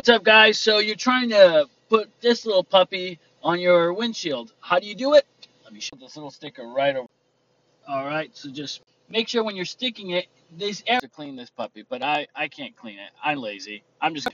What's up, guys? So you're trying to put this little puppy on your windshield. How do you do it? Let me show this little sticker right over. All right, so just make sure when you're sticking it, these air to clean this puppy, but I can't clean it. I'm lazy. I'm just